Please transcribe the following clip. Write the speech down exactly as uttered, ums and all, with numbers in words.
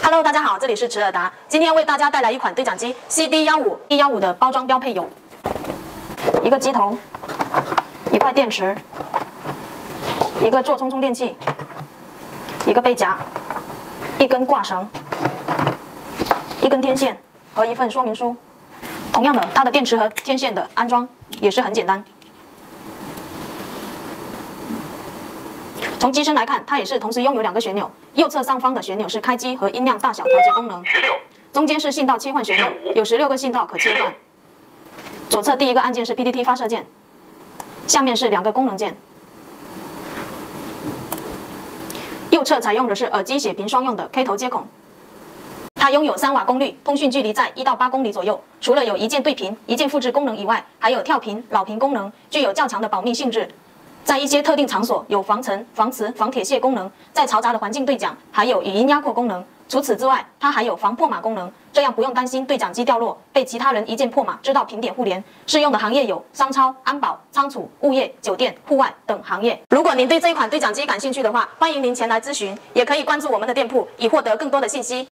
Hello， 大家好，这里是迟尔达，今天为大家带来一款对讲机 C D 一五 一一五的包装标配有一个机头、一块电池、一个座充充电器、一个背夹、一根挂绳、一根天线和一份说明书。同样的，它的电池和天线的安装也是很简单。从机身来看，它也是同时拥有两个旋钮，右侧上方的旋钮是开机和音量大小调节功能，中间是信道切换旋钮，有十六个信道可切换。左侧第一个按键是 P D T 发射键，下面是两个功能键。右侧采用的是耳机写屏双用的 K 头接孔。它拥有三瓦功率，通讯距离在一到八公里左右。除了有一键对频、一键复制功能以外，还有跳频、老频功能，具有较强的保密性质。在一些特定场所有防尘、防磁、防铁屑功能，在嘈杂的环境对讲，还有语音压扩功能。除此之外，它还有防破码功能，这样不用担心对讲机掉落，被其他人一键破码，知道频点互联。适用的行业有商超、安保、仓储、物业、酒店、户外等行业。如果您对这一款对讲机感兴趣的话，欢迎您前来咨询，也可以关注我们的店铺，以获得更多的信息。